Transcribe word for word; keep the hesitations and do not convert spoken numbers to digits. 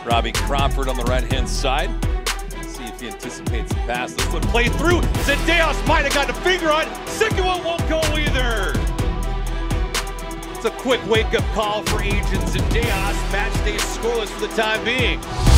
Robbie Crawford on the right-hand side. Let's see if he anticipates the pass. This one played through. Zendejas might have got a finger on it. Second one won't go either. It's a quick wake-up call for Adrián Zendejas. Match day scoreless for the time being.